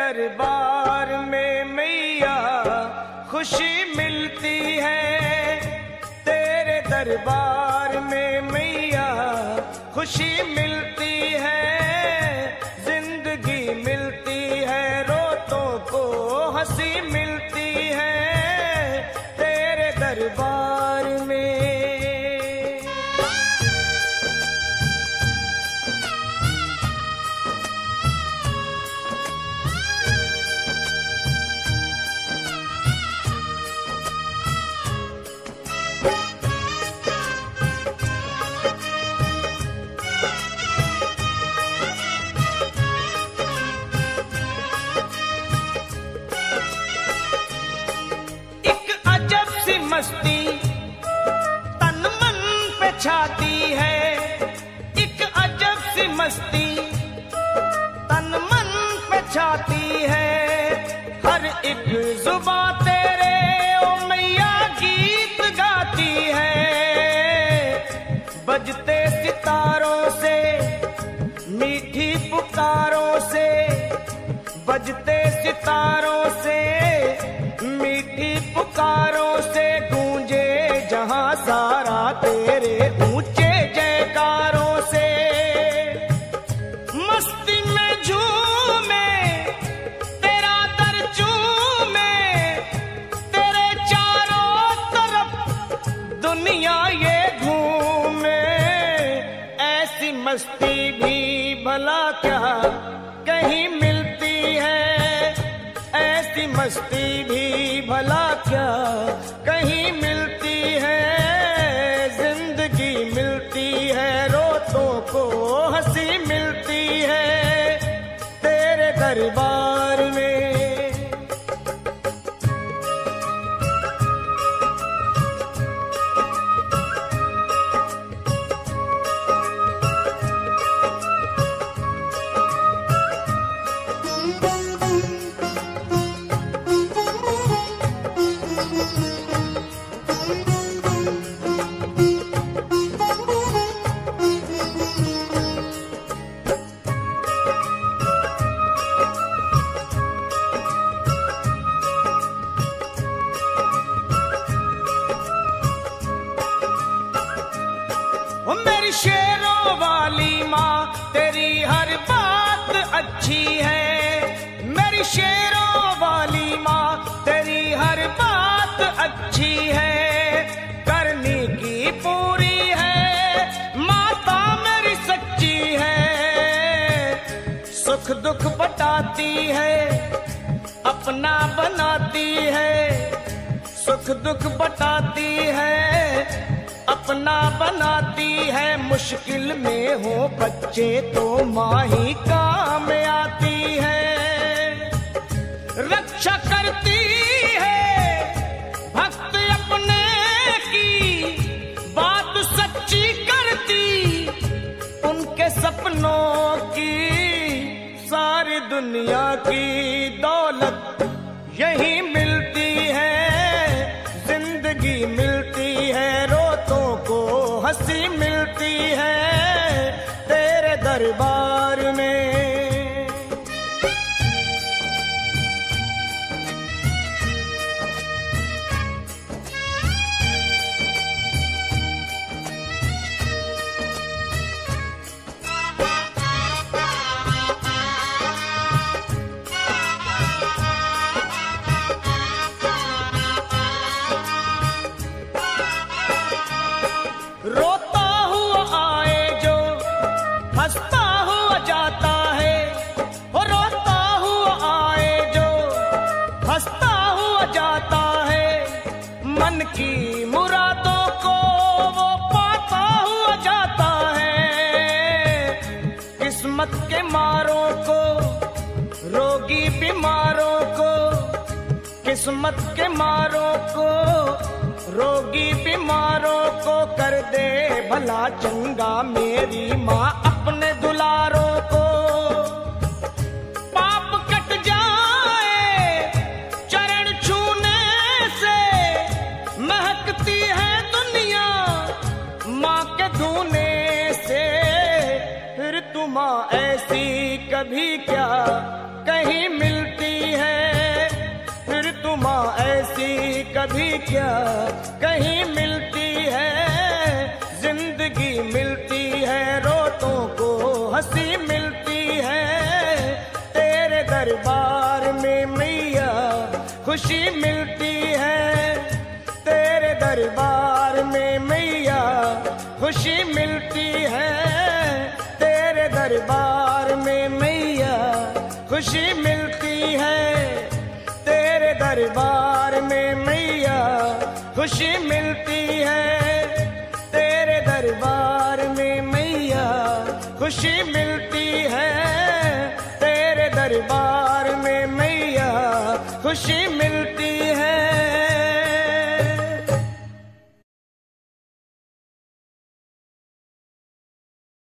दरबार में मैया खुशी मिलती है, तेरे दरबार में मैया खुशी मिलती है, जिंदगी मिलती है, रोतों को हंसी मिलती है तेरे दरबार में। मस्ती तन मन पे छाती है, एक अजब सी मस्ती तन मन पे छाती है, हर एक जुबान तेरे ओ मैया गीत गाती है, बजते सितारों से मीठी पुकारों से, बजते सितारों से मीठी पुकारों से, गूंजे जहां सारा तेरे ऊंचे जयकारों से, मस्ती में झूमे तेरा दर चूमे, तेरे चारों तरफ दुनिया ये घूमे, ऐसी मस्ती भी भला क्या कहीं मिलती है, ऐसी मस्ती भी भला क्या कहीं मिलती है, जिंदगी मिलती है, रोतों को हंसी मिलती है तेरे दरबार में। मेरी शेरों वाली माँ तेरी हर बात अच्छी है, मेरी शेरों वाली माँ तेरी हर बात अच्छी है, करनी की पूरी है माता मेरी सच्ची है, सुख दुख बटाती है अपना बनाती है, सुख दुख बटाती है अपना बनाती है, मुश्किल में हो बच्चे तो माँ ही काम आती है, रक्षा करती है भक्त अपने की, बात सच्ची करती उनके सपनों की, सारी दुनिया की दौलत यही मिलती है, जिंदगी मिलती है, रोतों को हंसी मिलती है तेरे दरबार में। रोता हुआ आए जो हंसता हुआ जाता है, वो रोता हुआ आए जो हंसता हुआ जाता है, मन की मुरादों को वो पाता हुआ जाता है, किस्मत के मारों को रोगी बीमारों को, किस्मत के मारों को रोगी बीमारों को, कर दे भला चंगा मेरी माँ अपने दुलारों को, पाप कट जाए चरण छूने से, महकती है दुनिया माँ के धूने से, फिर तुम ऐसी कभी क्या कहीं मिलती कभी क्या कहीं मिलती है, जिंदगी मिलती है रोतों को हंसी मिलती है। तेरे दरबार में मैया खुशी मिलती है, तेरे दरबार में मैया खुशी मिलती है, तेरे दरबार में मैया खुशी मिलती है, तेरे दरबार में मैया खुशी मिलती है, तेरे दरबार में मैया खुशी मिलती है, तेरे दरबार में मैया खुशी मिलती है।